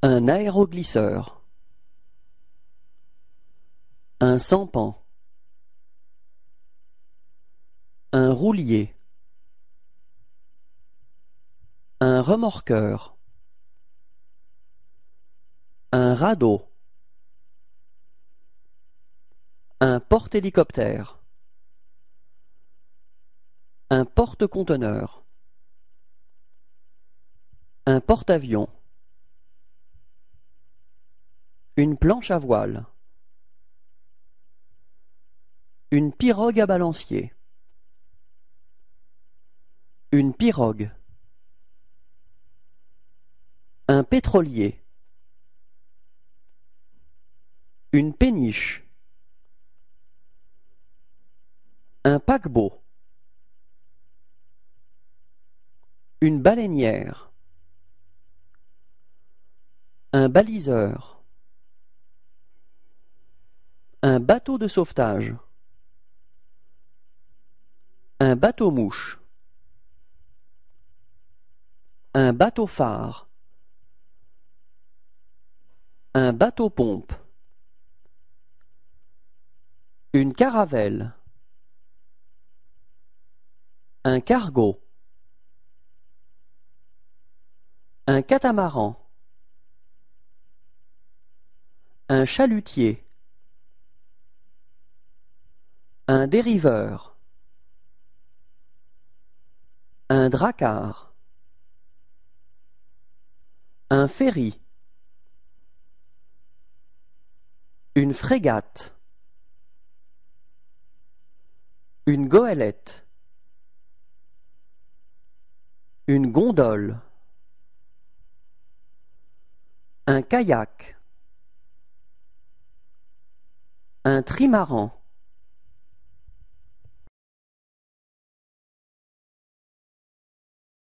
Un aéroglisseur. Un sampan. Un roulier. Un remorqueur. Un radeau. Un porte-hélicoptère. Un porte-conteneur. Un porte-avions. Une planche à voile. Une pirogue à balancier. Une pirogue. Un pétrolier. Une péniche. Un paquebot. Une baleinière. Un baliseur. Un bateau de sauvetage. Un bateau-mouche. Un bateau-phare. Un bateau-pompe. Une caravelle. Un cargo. Un catamaran. Un chalutier. Un dériveur. Un dracard. Un ferry. Une frégate. Une goélette. Une gondole. Un kayak. Un trimaran.